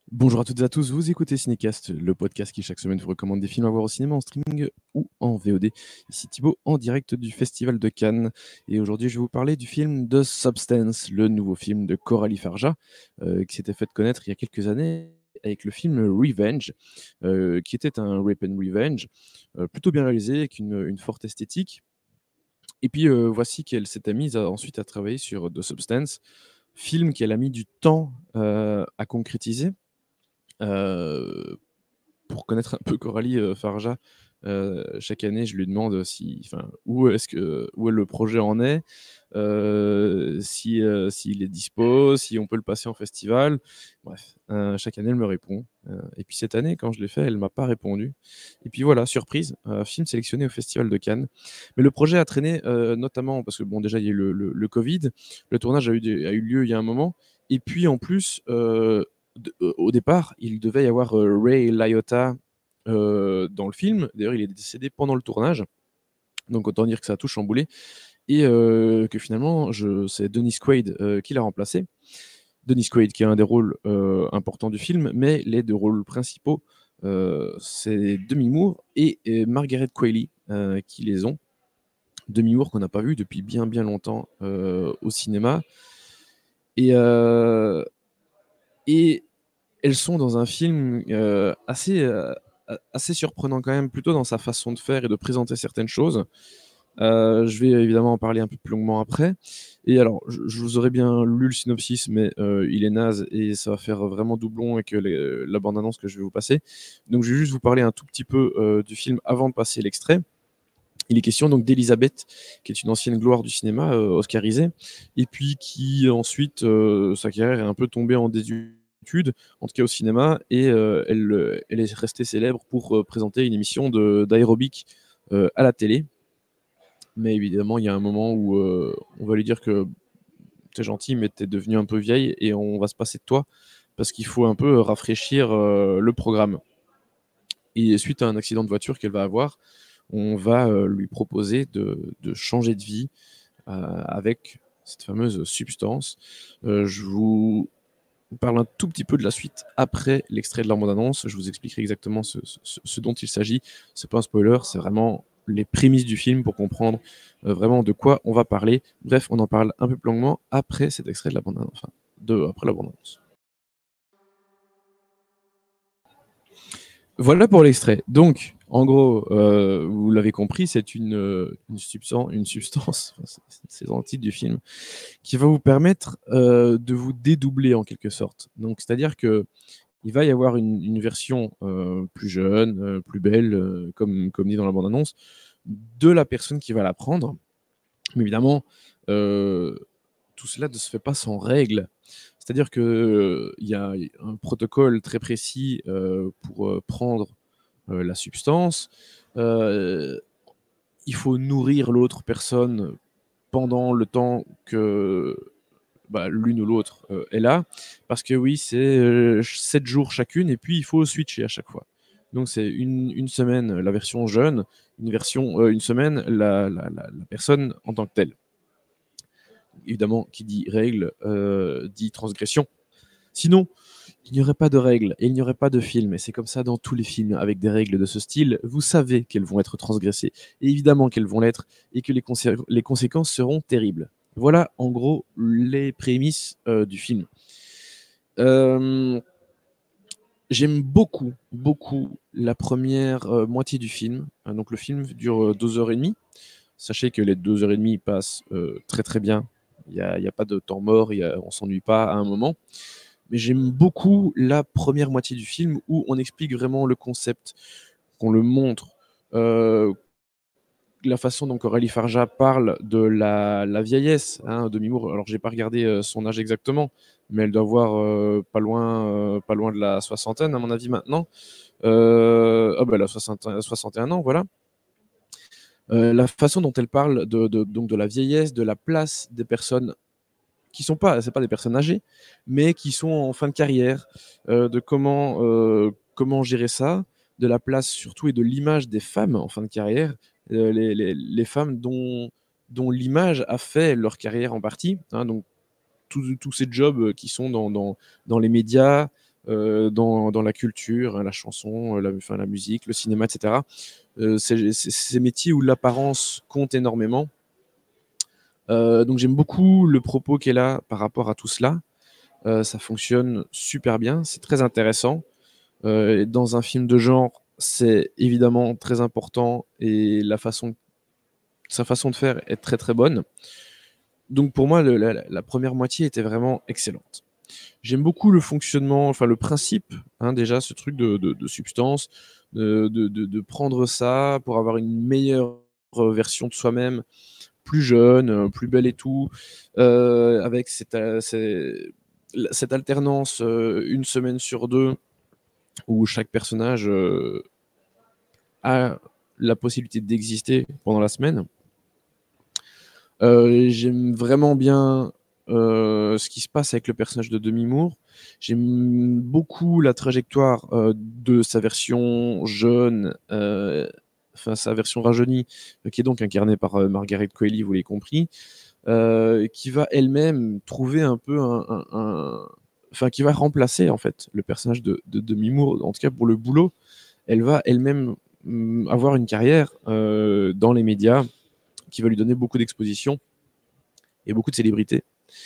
Bonjour à toutes et à tous, vous écoutez Cinécast, le podcast qui chaque semaine vous recommande des films à voir au cinéma, en streaming ou en VOD. Ici Thibaut, en direct du Festival de Cannes. Et aujourd'hui, je vais vous parler du film The Substance, le nouveau film de Coralie Farja, qui s'était fait connaître il y a quelques années avec le film Revenge, qui était un rape and revenge, plutôt bien réalisé, avec une forte esthétique. Et puis voici qu'elle s'était mise ensuite à travailler sur The Substance, film qu'elle a mis du temps à concrétiser. Heu, pour connaître un peu Coralie, Farja, chaque année, je lui demande où le projet en est, s'il est dispo, si on peut le passer en festival. Bref, chaque année, elle me répond, et puis cette année, quand je l'ai fait, elle m'a pas répondu et puis voilà, surprise, film sélectionné au Festival de Cannes. Mais le projet a traîné, notamment parce que bon, déjà, il y a eu le covid. Le tournage a eu lieu il y a un moment et puis en plus, au départ, il devait y avoir, Ray Liotta, dans le film. D'ailleurs, il est décédé pendant le tournage, donc autant dire que ça a tout chamboulé et que finalement c'est Dennis Quaid, qui l'a remplacé. Dennis Quaid qui a un des rôles, importants du film, mais les 2 rôles principaux, c'est Demi Moore et Margaret Qualley, qui les ont. Demi Moore qu'on n'a pas vu depuis bien, bien longtemps, au cinéma et heu et elles sont dans un film, assez surprenant quand même, plutôt dans sa façon de faire et de présenter certaines choses. Je vais évidemment en parler un peu plus longuement après et alors je vous aurais bien lu le synopsis mais il est naze et ça va faire vraiment doublon avec la bande annonce que je vais vous passer. Donc je vais juste vous parler un tout petit peu, du film avant de passer l'extrait. Il est question donc d'Elisabeth, qui est une ancienne gloire du cinéma, oscarisée et puis qui ensuite, sa carrière est un peu tombée en désuétude, en tout cas au cinéma et elle est restée célèbre pour, présenter une émission d'aérobic, à la télé. Mais évidemment, il y a un moment où, on va lui dire que: «Tu es gentille, mais tu es devenue un peu vieille et on va se passer de toi parce qu'il faut un peu rafraîchir, le programme» et suite à un accident de voiture qu'elle va avoir, on va, lui proposer de changer de vie, avec cette fameuse substance. Je vous parle un tout petit peu de la suite après l'extrait de la bande annonce. Je vous expliquerai exactement ce dont il s'agit. C'est pas un spoiler, c'est vraiment les prémices du film pour comprendre, vraiment de quoi on va parler. Bref, on en parle un peu plus longuement après cet extrait de la bande annonce, enfin, après la bande annonce. Voilà pour l'extrait. Donc, en gros, vous l'avez compris, c'est une substance, enfin, c'est dans le titre du film, qui va vous permettre, de vous dédoubler en quelque sorte. Donc c'est-à-dire qu'il va y avoir une version, plus jeune, plus belle, comme dit dans la bande annonce, de la personne qui va la prendre. Mais évidemment, heu, tout cela ne se fait pas sans règles. C'est-à-dire qu'il y a un protocole très précis, pour, prendre, la substance. Heu, il faut nourrir l'autre personne pendant le temps que, bah, l'une ou l'autre, est là. Parce que oui, c'est, 7 jours chacune et puis il faut switcher à chaque fois. Donc c'est une semaine la version jeune, une semaine la personne en tant que telle. Évidemment, qui dit règle, dit transgression. Sinon, il n'y aurait pas de règles et il n'y aurait pas de film et c'est comme ça dans tous les films avec des règles de ce style. Vous savez qu'elles vont être transgressées et évidemment qu'elles vont l'être et que les conséquences seront terribles. Voilà en gros les prémices, du film. Hem, j'aime beaucoup, beaucoup la première re moitié du film. Donc le film dure, 2 heures et demie. Sachez que les 2 heures et demie passent, très, très bien. Il y a pas de temps mort, on s'ennuie pas à un moment. Mais j'aime beaucoup la première moitié du film où on explique vraiment le concept, qu'on le montre, heu, la façon dont Coralie Farja parle de la vieillesse, hein, de Mimour. Alors j'ai pas regardé, son âge exactement, mais elle doit avoir, pas loin de la soixantaine à mon avis maintenant. Elle a 61 ans, voilà. La façon dont elle parle de la vieillesse, de la place des personnes qui sont pas c'est pas des personnes âgées, mais qui sont en fin de carrière, de comment gérer ça, de la place surtout et de l'image des femmes en fin de carrière, les femmes dont l'image a fait leur carrière en partie, hein, donc tous ces jobs, qui sont dans les médias, dans la culture, la chanson, la musique, le cinéma, etc. C'est ces métiers où l'apparence compte énormément. Donc j'aime beaucoup le propos qu'elle a par rapport à tout cela. Ça fonctionne super bien, c'est très intéressant. Dans un film de genre, c'est évidemment très important et sa façon de faire est très très bonne. Donc pour moi, la première moitié était vraiment excellente. J'aime beaucoup le fonctionnement, enfin le principe, hein, déjà ce truc de substance, de prendre ça pour avoir une meilleure version de soi-même, plus jeune, plus belle et tout, avec cette alternance, une semaine sur deux, où chaque personnage a la possibilité d'exister pendant la semaine. J'aime vraiment bien ce qui se passe avec le personnage de Demi Moore. J'aime beaucoup la trajectoire de sa version jeune, enfin sa version rajeunie, qui est donc incarnée par Margaret Qualley, vous l'avez compris, qui va elle-même trouver un peu enfin qui va remplacer en fait le personnage de Demi Moore, en tout cas pour le boulot. Elle va elle-même avoir une carrière dans les médias qui va lui donner beaucoup d'exposition et beaucoup de célébrité.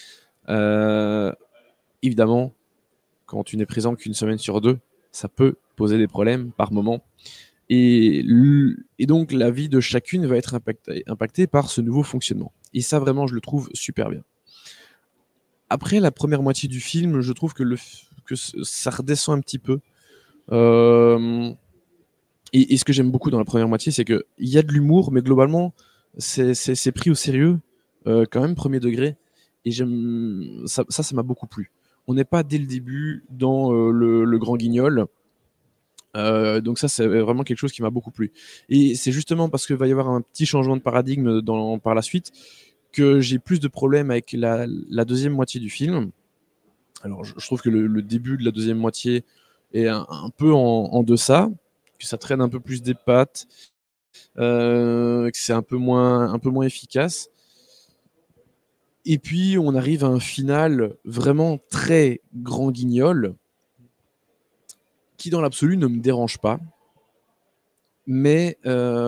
Évidemment, quand tu n'es présent qu'une semaine sur deux, ça peut poser des problèmes par moment. Et donc, la vie de chacune va être impactée par ce nouveau fonctionnement. Et ça, vraiment, je le trouve super bien. Après la première moitié du film, je trouve que ça redescend un petit peu. Et ce que j'aime beaucoup dans la première moitié, c'est qu'il y a de l'humour, mais globalement, c'est pris au sérieux, quand même, premier degré. Et ça m'a beaucoup plu. On n'est pas dès le début dans le grand guignol. Donc ça, c'est vraiment quelque chose qui m'a beaucoup plu. Et c'est justement parce qu'il va y avoir un petit changement de paradigme par la suite que j'ai plus de problèmes avec la deuxième moitié du film. Alors, je trouve que le début de la deuxième moitié est un peu en deçà, que ça traîne un peu plus des pattes, que c'est un peu moins efficace. Et puis, on arrive à un final vraiment très grand guignol, qui dans l'absolu ne me dérange pas. Mais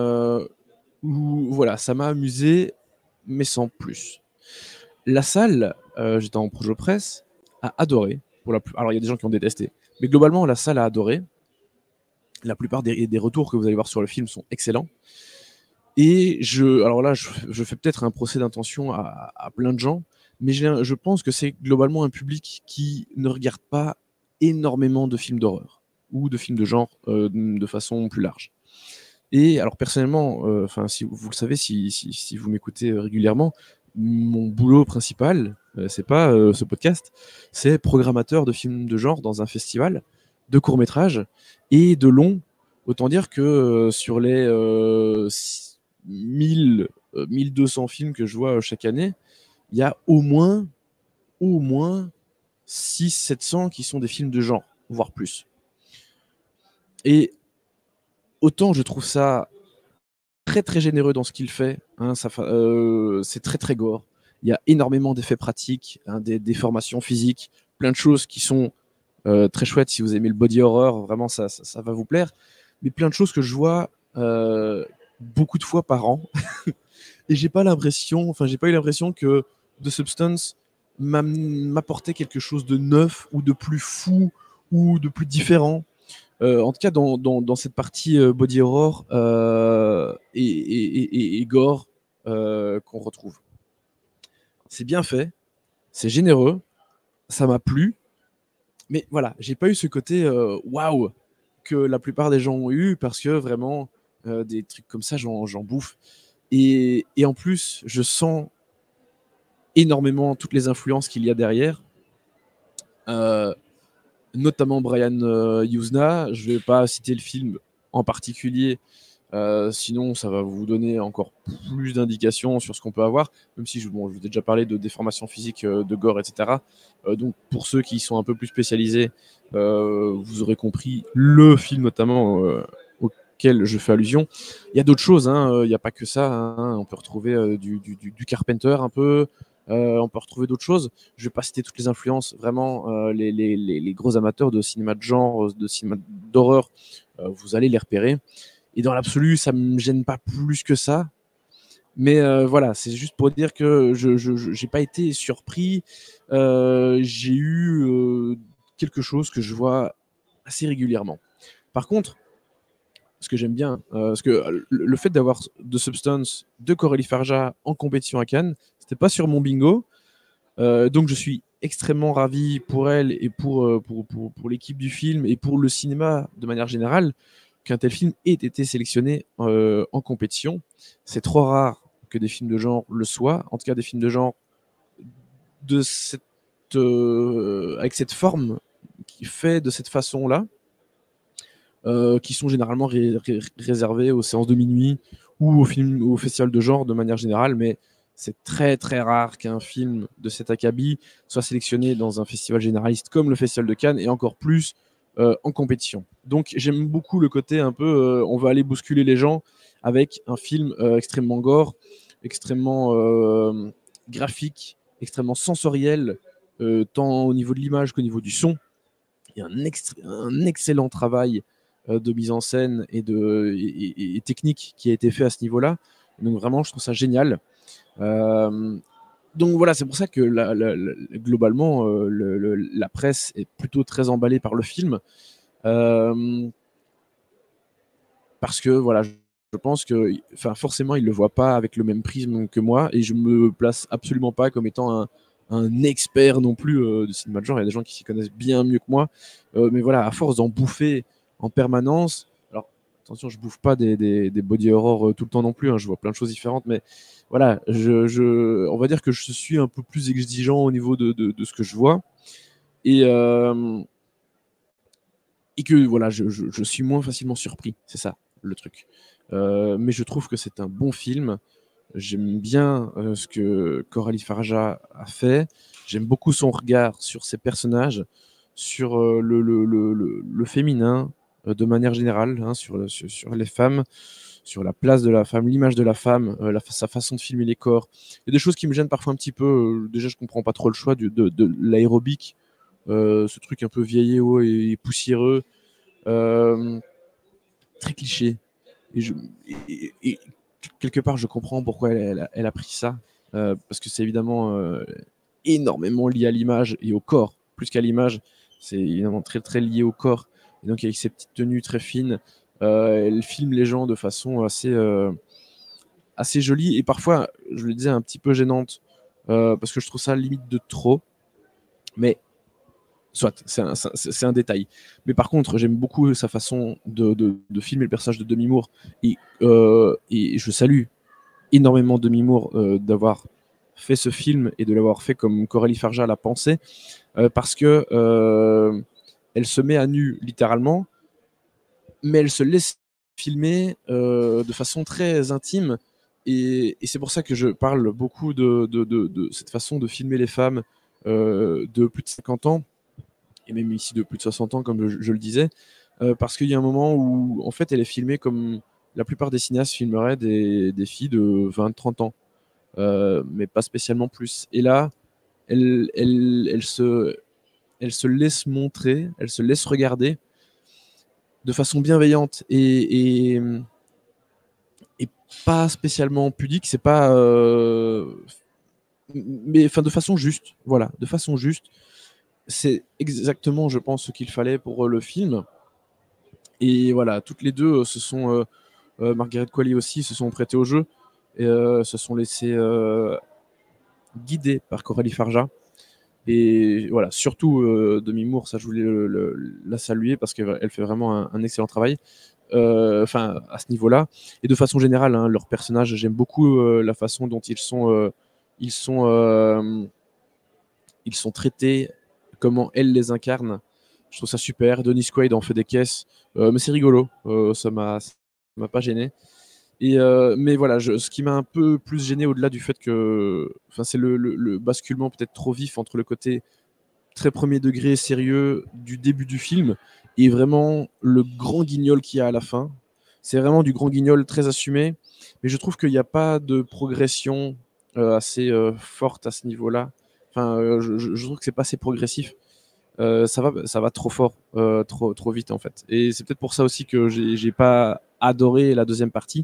voilà, ça m'a amusé, mais sans plus. La salle, j'étais en projo presse, a adoré. Alors, il y a des gens qui ont détesté. Mais globalement, la salle a adoré. La plupart des retours que vous allez voir sur le film sont excellents. Et alors là, je fais peut-être un procès d'intention à plein de gens, mais je pense que c'est globalement un public qui ne regarde pas énormément de films d'horreur ou de films de genre de façon plus large. Et alors personnellement, enfin si vous le savez, si vous m'écoutez régulièrement, mon boulot principal, c'est pas ce podcast, c'est programmateur de films de genre dans un festival de courts-métrages et de longs. Autant dire que sur les 1200 films que je vois chaque année, il y a au moins 600-700 qui sont des films de genre, voire plus. Et autant je trouve ça très très généreux dans ce qu'il fait, hein, c'est très très gore. Il y a énormément d'effets pratiques, hein, des formations physiques, plein de choses qui sont très chouettes. Si vous aimez le body horror, vraiment ça va vous plaire. Mais plein de choses que je vois beaucoup de fois par an. Et j'ai pas eu l'impression que The Substance m'apportait quelque chose de neuf ou de plus fou ou de plus différent. En tout cas, dans cette partie body horror et gore qu'on retrouve. C'est bien fait, c'est généreux, ça m'a plu, mais voilà, j'ai pas eu ce côté waouh que la plupart des gens ont eu parce que vraiment, des trucs comme ça, j'en bouffe. Et en plus, je sens énormément toutes les influences qu'il y a derrière. Notamment Brian Yuzna. Je vais pas citer le film en particulier, sinon ça va vous donner encore plus d'indications sur ce qu'on peut avoir, même si je vous ai déjà parlé de déformation physique, de gore, etc. Donc pour ceux qui sont un peu plus spécialisés, vous aurez compris le film notamment auquel je fais allusion. Il y a d'autres choses, hein, il n'y a pas que ça, hein. On peut retrouver du Carpenter un peu, On peut retrouver d'autres choses. Je vais pas citer toutes les influences. Vraiment, les gros amateurs de cinéma de genre, de cinéma d'horreur, vous allez les repérer. Et dans l'absolu, ça me gêne pas plus que ça. Mais voilà, c'est juste pour dire que je n'ai pas été surpris. J'ai eu quelque chose que je vois assez régulièrement. Par contre, ce que j'aime bien, parce que le fait d'avoir The Substance de Coralie Farja en compétition à Cannes, c'était pas sur mon bingo. Donc je suis extrêmement ravi pour elle et pour l'équipe du film et pour le cinéma de manière générale qu'un tel film ait été sélectionné en compétition. C'est trop rare que des films de genre le soient, en tout cas des films de genre de cette, avec cette forme qui fait de cette façon-là, qui sont généralement réservés aux séances de minuit ou au festival de genre de manière générale, mais c'est très très rare qu'un film de cet acabit soit sélectionné dans un festival généraliste comme le Festival de Cannes et encore plus en compétition. Donc j'aime beaucoup le côté un peu on va aller bousculer les gens avec un film extrêmement gore, extrêmement graphique, extrêmement sensoriel, tant au niveau de l'image qu'au niveau du son. Il y a un excellent travail de mise en scène et technique qui a été fait à ce niveau-là. Donc vraiment, je trouve ça génial. Donc voilà, c'est pour ça que globalement, la presse est plutôt très emballée par le film. Parce que voilà, je pense que forcément, ils ne le voient pas avec le même prisme que moi. Et je ne me place absolument pas comme étant un expert non plus de cinéma de genre. Il y a des gens qui s'y connaissent bien mieux que moi. Mais voilà, à force d'en bouffer en permanence, alors attention, je bouffe pas des body horror tout le temps non plus, hein, je vois plein de choses différentes, mais voilà, on va dire que je suis un peu plus exigeant au niveau de ce que je vois. Et que voilà, je suis moins facilement surpris, c'est ça le truc. Mais je trouve que c'est un bon film. J'aime bien ce que Coralie Farja a fait. J'aime beaucoup son regard sur ses personnages, sur le féminin de manière générale, hein, sur les femmes, sur la place de la femme, l'image de la femme, sa façon de filmer les corps. Il y a des choses qui me gênent parfois un petit peu. Déjà, je comprends pas trop le choix de l'aérobic, ce truc un peu vieillot et poussiéreux, très cliché. Et quelque part, je comprends pourquoi elle a pris ça, parce que c'est évidemment énormément lié à l'image et au corps, plus qu'à l'image, c'est évidemment très très lié au corps. Et donc avec ses petites tenues très fines, elle filme les gens de façon assez jolie et parfois, je le disais, un petit peu gênante, parce que je trouve ça limite de trop. Mais soit, c'est un détail. Mais par contre, j'aime beaucoup sa façon de filmer le personnage de Demi Moore. Et je salue énormément Demi Moore d'avoir fait ce film et de l'avoir fait comme Coralie Farja l'a pensé. Parce que elle se met à nu, littéralement, mais elle se laisse filmer de façon très intime. Et c'est pour ça que je parle beaucoup de cette façon de filmer les femmes de plus de 50 ans et même ici de plus de 60 ans, comme je le disais, parce qu'il y a un moment où, en fait, elle est filmée comme la plupart des cinéastes filmeraient des filles de 20-30 ans, mais pas spécialement plus. Et là, elle se laisse montrer, elle se laisse regarder de façon bienveillante et pas spécialement pudique, c'est pas... mais enfin, de façon juste, voilà, de façon juste. C'est exactement, je pense, ce qu'il fallait pour le film. Et voilà, toutes les deux se sont, Margaret Qualley aussi, se sont prêtées au jeu et se sont laissées guider par Coralie Farja. Et voilà, surtout Demi Moore, ça je voulais la saluer parce qu'elle fait vraiment un excellent travail. Enfin, à ce niveau-là. Et de façon générale, hein, leurs personnages, j'aime beaucoup la façon dont ils sont traités, comment elles les incarnent. Je trouve ça super. Dennis Quaid en fait des caisses, mais c'est rigolo. Ça m'a pas gêné. Mais voilà, ce qui m'a un peu plus gêné au-delà du fait que, enfin, c'est le basculement peut-être trop vif entre le côté très premier degré sérieux du début du film et vraiment le grand guignol qu'il y a à la fin. C'est vraiment du grand guignol très assumé, mais je trouve qu'il n'y a pas de progression assez forte à ce niveau-là. Enfin, je trouve que c'est pas assez progressif. Ça va trop fort, trop vite en fait. Et c'est peut-être pour ça aussi que j'ai pas adoré la deuxième partie.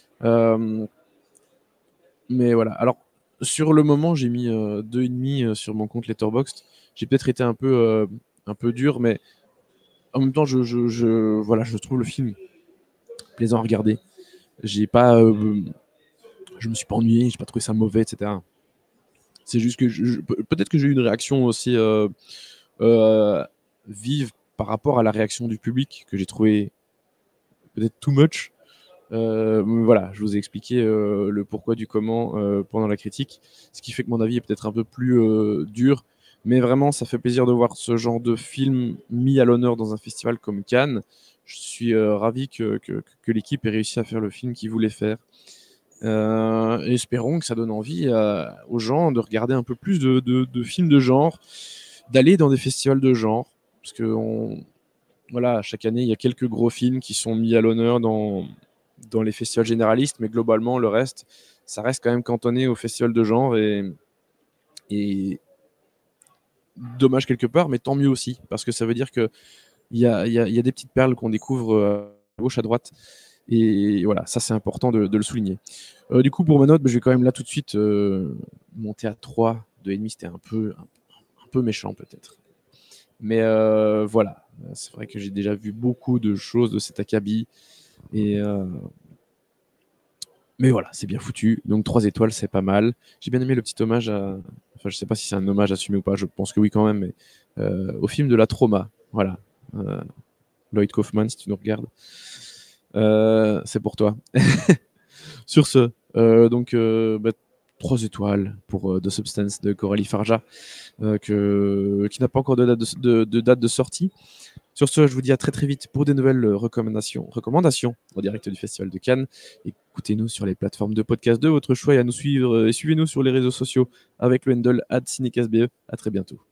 Mais voilà. Alors, sur le moment, j'ai mis 2,5 sur mon compte Letterboxd. J'ai peut-être été un peu dur, mais en même temps, voilà, je trouve le film plaisant à regarder. J'ai pas, je me suis pas ennuyé, j'ai pas trouvé ça mauvais, etc. C'est juste que peut-être que j'ai eu une réaction aussi euh, vive par rapport à la réaction du public que j'ai trouvé peut-être too much. Voilà, je vous ai expliqué le pourquoi du comment pendant la critique, ce qui fait que mon avis est peut-être un peu plus dur, mais vraiment, ça fait plaisir de voir ce genre de film mis à l'honneur dans un festival comme Cannes. Je suis ravi que l'équipe ait réussi à faire le film qu'ils voulaient faire. Et espérons que ça donne envie aux gens de regarder un peu plus de films de genre, d'aller dans des festivals de genre, parce que voilà, chaque année, il y a quelques gros films qui sont mis à l'honneur dans les festivals généralistes, mais globalement, le reste, ça reste quand même cantonné aux festivals de genre et dommage quelque part, mais tant mieux aussi, parce que ça veut dire qu'il y a des petites perles qu'on découvre à gauche, à droite. Et voilà, ça c'est important de le souligner. Du coup, pour ma note, je vais quand même là tout de suite monter à 3. 2,5, c'était un peu méchant peut-être. Mais voilà, c'est vrai que j'ai déjà vu beaucoup de choses de cet acabit. Mais voilà, c'est bien foutu. Donc 3 étoiles, c'est pas mal. J'ai bien aimé le petit hommage à. Enfin, je sais pas si c'est un hommage assumé ou pas, je pense que oui quand même, mais au film de la Trauma. Voilà. Euh, Lloyd Kaufman, si tu nous regardes. C'est pour toi. Sur ce, 3 étoiles pour The Substance de Coralie Farja, qui n'a pas encore de date de sortie. Sur ce, je vous dis à très très vite pour des nouvelles recommandations en direct du Festival de Cannes. Écoutez-nous sur les plateformes de podcast de votre choix et à nous suivre et suivez-nous sur les réseaux sociaux avec le handle @cinecasbe. À très bientôt.